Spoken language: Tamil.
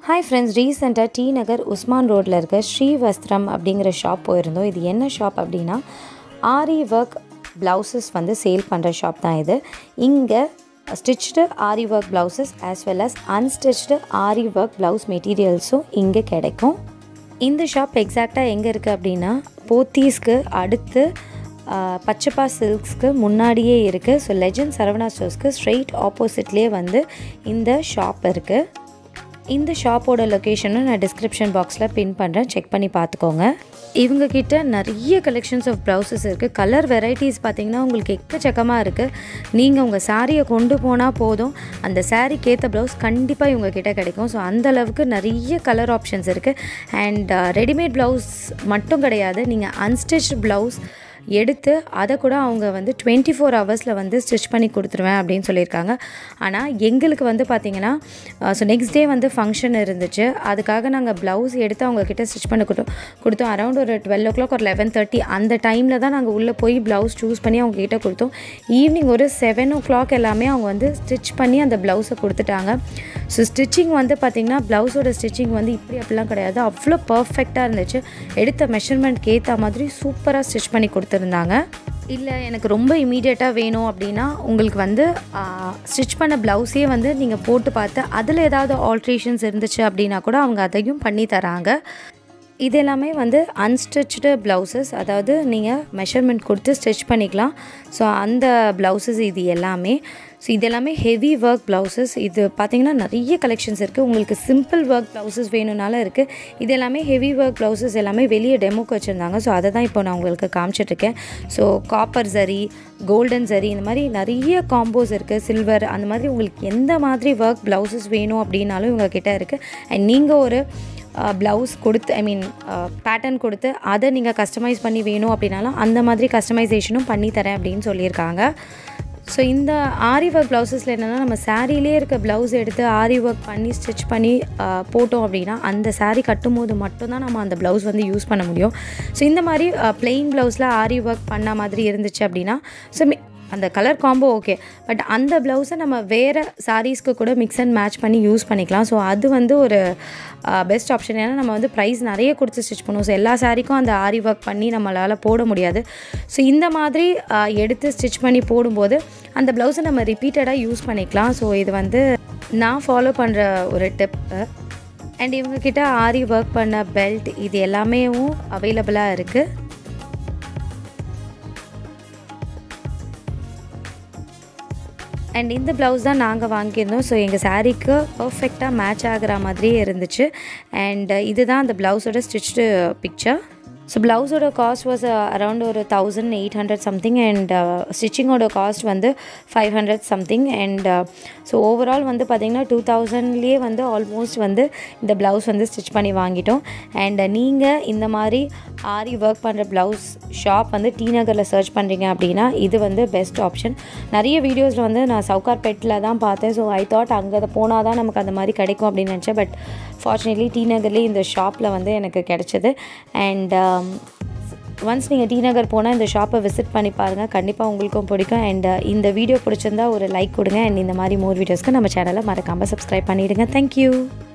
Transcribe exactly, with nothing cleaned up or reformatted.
Hi friends, recently T.NAGAR Usman road la irukka shree Vastram அப்படிங்கற shop போயிருந்தோம். இது என்ன shop அப்படினா Aari Work blouses வந்து சேல் பண்ற shop தான் இது. இங்க stitched Aari Work blouses as well as unstitched Aari Work blouse materialsம் இங்க கிடைக்கும். இந்த shop எக்ஸாக்ட்டா எங்க இருக்கு அப்படினா போத்தீஸ்க்கு அடுத்து பச்சப்பா சில்க்ஸ்க்கு முன்னாடியே இருக்கு. ஸோ லெஜண்ட் சரவணா ஸ்டோர்ஸ்க்கு ஸ்ட்ரெயிட் ஆப்போசிட்லேயே வந்து இந்த ஷாப் இருக்குது. இந்த ஷாப்போட லொக்கேஷனும் நான் டிஸ்கிரிப்ஷன் பாக்ஸில் பின் பண்ணுறேன், செக் பண்ணி பார்த்துக்கோங்க. இவங்கக்கிட்ட நிறைய கலெக்ஷன்ஸ் ஆஃப் ப்ளவுசஸ் இருக்குது. கலர் வெரைட்டிஸ் பார்த்திங்கன்னா உங்களுக்கு எக்கச்சக்கமாக இருக்குது. நீங்கள் உங்கள் சாரியை கொண்டு போனால் போதும், அந்த சாரிக்கு ஏற்ற ப்ளவுஸ் கண்டிப்பாக இவங்கக்கிட்ட கிடைக்கும். ஸோ அந்தளவுக்கு நிறைய கலர் ஆப்ஷன்ஸ் இருக்குது. அண்ட் ரெடிமேட் ப்ளவுஸ் மட்டும் கிடையாது, நீங்கள் அன்ஸ்டிச்ட் ப்ளவுஸ் எடுத்து அதை கூட அவங்க வந்து டுவெண்ட்டி ஃபோர் ஹவர்ஸில் வந்து ஸ்டிச் பண்ணி கொடுத்துருவேன் அப்படின்னு சொல்லியிருக்காங்க. ஆனால் எங்களுக்கு வந்து பார்த்திங்கன்னா ஸோ நெக்ஸ்ட் டே வந்து ஃபங்க்ஷன் இருந்துச்சு. அதுக்காக நாங்கள் ப்ளவுஸ் எடுத்து அவங்கக்கிட்ட ஸ்டிச் பண்ணி கொடுத்தோம் கொடுத்தோம் அரௌண்ட் ஒரு டுவெல் ஓ கிளாக் ஒரு லெவன் தேர்ட்டி அந்த டைமில் தான் நாங்கள் உள்ளே போய் ப்ளவுஸ் சூஸ் பண்ணி அவங்கக்கிட்ட கொடுத்தோம். ஈவினிங் ஒரு செவன் ஓ கிளாக் எல்லாமே அவங்க வந்து ஸ்டிச் பண்ணி அந்த ப்ளவுஸை கொடுத்துட்டாங்க. ஸோ ஸ்டிச்சிங் வந்து பார்த்திங்கன்னா ப்ளவுஸோட ஸ்டிச்சிங் வந்து இப்படி அப்படிலாம் கிடையாது, அவ்வளோ பர்ஃபெக்டாக இருந்துச்சு. எடுத்த மெஷர்மெண்ட்க்கு ஏற்ற மாதிரி சூப்பராக ஸ்டிச் பண்ணி கொடுத்துருந்தாங்க. இல்லை எனக்கு ரொம்ப இமீடியட்டாக வேணும் அப்படின்னா உங்களுக்கு வந்து ஸ்டிச் பண்ண ப்ளவுஸே வந்து நீங்கள் போட்டு பார்த்து அதில் ஏதாவது ஆல்ட்ரேஷன்ஸ் இருந்துச்சு அப்படின்னா கூட அவங்க அதையும் பண்ணி தராங்க. இது எல்லாமே வந்து அன்ஸ்டிச்டு ப்ளவுசஸ், அதாவது நீங்கள் மெஷர்மெண்ட் கொடுத்து ஸ்டிச் பண்ணிக்கலாம். ஸோ அந்த ப்ளவுசஸ் இது எல்லாமே. ஸோ இது எல்லாமே ஹெவி ஒர்க் ப்ளவுசஸ். இது பார்த்திங்கன்னா நிறைய கலெக்ஷன்ஸ் இருக்குது. உங்களுக்கு சிம்பிள் ஒர்க் ப்ளவுசஸ் வேணும்னாலும் இருக்குது. இது எல்லாமே ஹெவி ஒர்க் ப்ளவுசஸ் எல்லாமே வெளியே டெமோக்கு வச்சுருந்தாங்க. ஸோ அதை தான் இப்போ நான் உங்களுக்கு காமிச்சிட்ருக்கேன். So copper zari, golden zari, இந்த மாதிரி நிறைய காம்போஸ் இருக்குது. சில்வர், அந்த மாதிரி உங்களுக்கு எந்த மாதிரி ஒர்க் ப்ளவுசஸ் வேணும் அப்படின்னாலும் இவங்க கிட்ட இருக்குது. அண்ட் நீங்கள் ஒரு ப்ளவுஸ் கொடுத்து ஐ மீன் பேட்டர்ன் கொடுத்து அதை நீங்கள் கஸ்டமைஸ் பண்ணி வேணும் அப்படின்னாலும் அந்த மாதிரி கஸ்டமைசேஷனும் பண்ணித்தரேன் அப்படின்னு சொல்லியிருக்காங்க. ஸோ இந்த ஆரி ஒர்க் ப்ளவுசஸில் என்னென்னா நம்ம சாரீலே இருக்க ப்ளவுஸ் எடுத்து ஆரி ஒர்க் பண்ணி ஸ்டிச் பண்ணி போட்டோம் அப்படின்னா அந்த சாரீ கட்டும் போது மட்டும்தான் நம்ம அந்த ப்ளவுஸ் வந்து யூஸ் பண்ண முடியும். ஸோ இந்த மாதிரி பிளெயின் ப்ளவுஸில் ஆரி ஒர்க் பண்ண மாதிரி இருந்துச்சு அப்படின்னா ஸோ அந்த கலர் காம்போ ஓகே, பட் அந்த ப்ளவுஸை நம்ம வேறு சாரீஸ்க்கு கூட மிக்ஸ் அண்ட் மேட்ச் பண்ணி யூஸ் பண்ணிக்கலாம். ஸோ அது வந்து ஒரு பெஸ்ட் ஆப்ஷன். ஏன்னா நம்ம வந்து ப்ரைஸ் நிறைய கொடுத்து ஸ்டிச் பண்ணுவோம். ஸோ எல்லா சாரீக்கும் அந்த ஆரி ஒர்க் பண்ணி நம்மளால் போட முடியாது. ஸோ இந்த மாதிரி எடுத்து ஸ்டிச் பண்ணி போடும்போது அந்த ப்ளவுஸை நம்ம ரிப்பீட்டடாக யூஸ் பண்ணிக்கலாம். ஸோ இது வந்து நான் ஃபாலோ பண்ணுற ஒரு டிப்பு. அண்ட் இவங்கக்கிட்ட ஆரி ஒர்க் பண்ண பெல்ட் இது எல்லாமேவும் அவைலபிளாக இருக்குது. அண்ட் இந்த ப்ளவுஸ் தான் நாங்கள் வாங்கியிருந்தோம். ஸோ எங்கள் சாரீக்கு பர்ஃபெக்டாக மேட்ச் ஆகிற மாதிரியே இருந்துச்சு. அண்ட் இதுதான் அந்த ப்ளவுஸோட ஸ்டிச்டு பிக்சர். ஸோ ப்ளவுஸோட காஸ்ட் வாஸ் அரௌண்ட் ஒரு thousand eight hundred something and ஸ்டிச்சிங்கோட காஸ்ட் வந்து five hundred something. And so overall வந்து பார்த்திங்கன்னா டூ தௌசண்ட்லேயே வந்து ஆல்மோஸ்ட் வந்து இந்த ப்ளவுஸ் வந்து ஸ்டிச் பண்ணி வாங்கிட்டோம். அண்ட் நீங்கள் இந்த மாதிரி ஆரி ஒர்க் பண்ணுற ப்ளவுஸ் ஷாப் வந்து டி நகரில் சர்ச் பண்ணுறீங்க அப்படின்னா இது வந்து பெஸ்ட் ஆப்ஷன். நிறைய வீடியோஸில் வந்து நான் சவுகார்பேட்டில் தான் பார்த்தேன். ஸோ ஐ தாட் அங்கே போனால் தான் நமக்கு அந்த மாதிரி கிடைக்கும் அப்படின்னு நினச்சேன். பட் ஃபார்ச்சுனேட்லி டி நகர்லேயே இந்த ஷாப்பில் வந்து எனக்கு கிடச்சிது. அண்ட் ஒன்ஸ் நீங்கள் டி நகர் போனால் இந்த ஷாப்பை விசிட் பண்ணி பாருங்கள், கண்டிப்பாக உங்களுக்கும் பிடிக்கும். அண்ட் இந்த வீடியோ பிடிச்சிருந்தா ஒரு லைக் கொடுங்க. அண்ட் இந்த மாதிரி மோர் வீடியோஸ்க்கு நம்ம சேனலை மறக்காமல் சப்ஸ்கிரைப் பண்ணிவிடுங்க. தேங்க்யூ.